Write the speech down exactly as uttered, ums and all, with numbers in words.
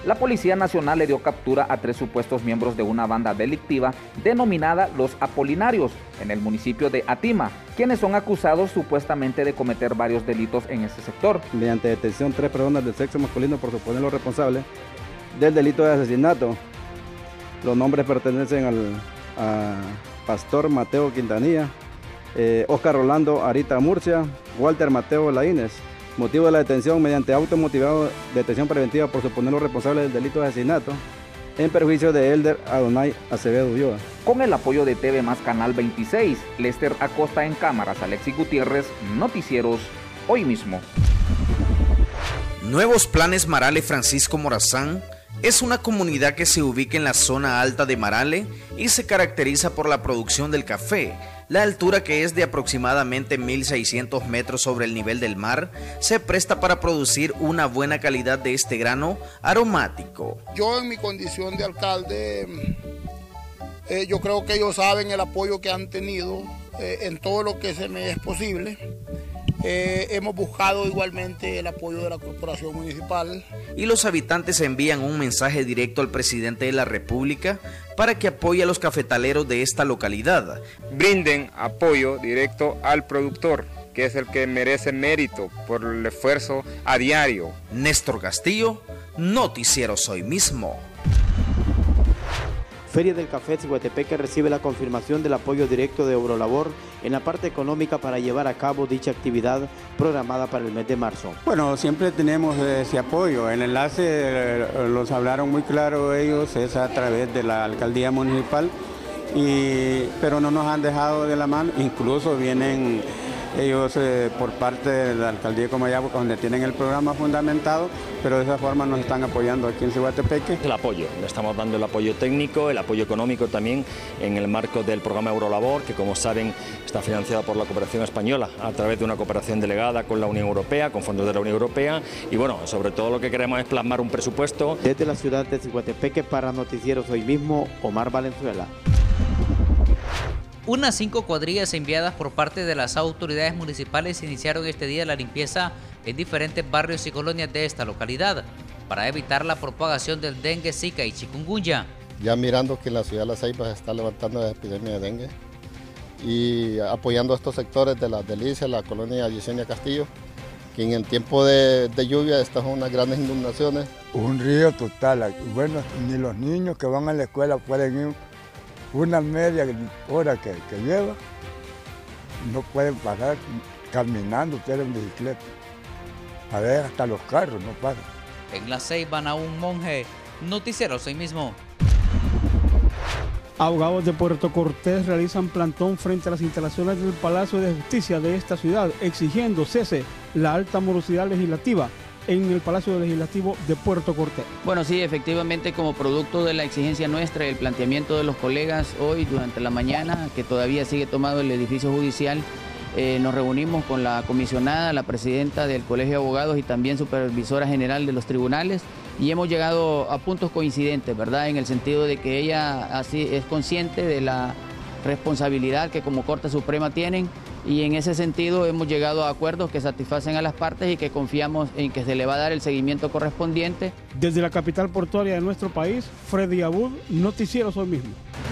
La Policía Nacional le dio captura a tres supuestos miembros de una banda delictiva denominada Los Apolinarios, en el municipio de Atima, quienes son acusados supuestamente de cometer varios delitos en ese sector. Mediante detención, tres personas del sexo masculino por suponerlos responsables del delito de asesinato. Los nombres pertenecen al a Pastor Mateo Quintanilla, eh, Oscar Rolando Arita Murcia, Walter Mateo Laínez. Motivo de la detención mediante auto motivado de detención preventiva por suponerlos responsables del delito de asesinato en perjuicio de Elder Adonai Acevedo Ulloa. Con el apoyo de T V más Canal veintiséis, Lester Acosta en cámaras, Alexis Gutiérrez, Noticieros Hoy Mismo. Nuevos Planes Marale Francisco Morazán es una comunidad que se ubica en la zona alta de Marale y se caracteriza por la producción del café. La altura, que es de aproximadamente mil seiscientos metros sobre el nivel del mar, se presta para producir una buena calidad de este grano aromático. Yo, en mi condición de alcalde, eh, yo creo que ellos saben el apoyo que han tenido eh, en todo lo que se me es posible. Eh, hemos buscado igualmente el apoyo de la corporación municipal. Y los habitantes envían un mensaje directo al presidente de la República para que apoye a los cafetaleros de esta localidad. Brinden apoyo directo al productor, que es el que merece mérito por el esfuerzo a diario. Néstor Castillo, Noticieros Hoy Mismo. Feria del Café Ciguatepeque recibe la confirmación del apoyo directo de Obrolabor en la parte económica para llevar a cabo dicha actividad programada para el mes de marzo. Bueno, siempre tenemos ese apoyo. El enlace, eh, los hablaron muy claro ellos, es a través de la alcaldía municipal, y, pero no nos han dejado de la mano. Incluso vienen ellos eh, por parte de la alcaldía de Comayagua, donde tienen el programa fundamentado, pero de esa forma nos están apoyando aquí en Ciguatepeque. El apoyo, le estamos dando el apoyo técnico, el apoyo económico también en el marco del programa Eurolabor, que como saben está financiado por la cooperación española a través de una cooperación delegada con la Unión Europea, con fondos de la Unión Europea, y bueno, sobre todo lo que queremos es plasmar un presupuesto. Desde la ciudad de Ciguatepeque para Noticieros Hoy Mismo, Omar Valenzuela. Unas cinco cuadrillas enviadas por parte de las autoridades municipales iniciaron este día la limpieza en diferentes barrios y colonias de esta localidad para evitar la propagación del dengue, zika y chikungunya. Ya mirando que en la ciudad de La Ceiba se está levantando la epidemia de dengue y apoyando a estos sectores de las Delicias, la colonia Yesenia Castillo, que en el tiempo de, de lluvia estas son unas grandes inundaciones. Un río total, bueno, ni los niños que van a la escuela pueden ir. Una media hora que, que lleva, no pueden pasar caminando, ustedes en bicicleta. A ver, hasta los carros no pasan. En La Ceiba, Naún Monje, Noticieros Hoy Mismo. Abogados de Puerto Cortés realizan plantón frente a las instalaciones del Palacio de Justicia de esta ciudad, exigiendo cese la alta morosidad legislativa en el Palacio Legislativo de Puerto Cortés. Bueno, sí, efectivamente, como producto de la exigencia nuestra, el planteamiento de los colegas hoy durante la mañana, que todavía sigue tomado el edificio judicial, eh, nos reunimos con la comisionada, la presidenta del Colegio de Abogados y también supervisora general de los tribunales, y hemos llegado a puntos coincidentes, ¿verdad?, en el sentido de que ella así es consciente de la responsabilidad que como Corte Suprema tienen, y en ese sentido hemos llegado a acuerdos que satisfacen a las partes y que confiamos en que se le va a dar el seguimiento correspondiente. Desde la capital portuaria de nuestro país, Freddy Abud, Noticieros Hoy Mismo.